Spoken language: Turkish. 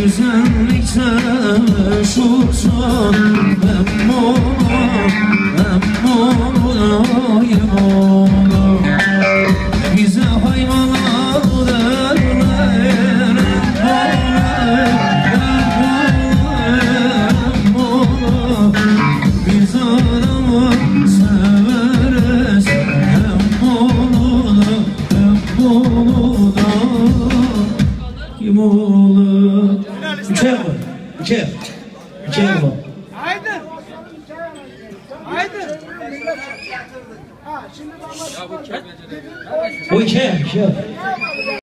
güzellik sevişursan hem olayım oğlum. Bize hayvanlar derler hem oğlum. Biz adamı severiz hem oğlum hem oğlum. Kim oğlum? Üçer mi? Üçer. Üçer mi? Haydi. Haydi. Ha şimdi O iki.